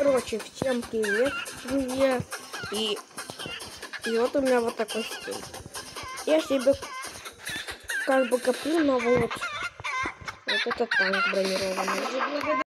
короче, всем привет, друзья. И вот у меня вот такой стиль. Я себе как бы коплю на вот этот танк бронированный.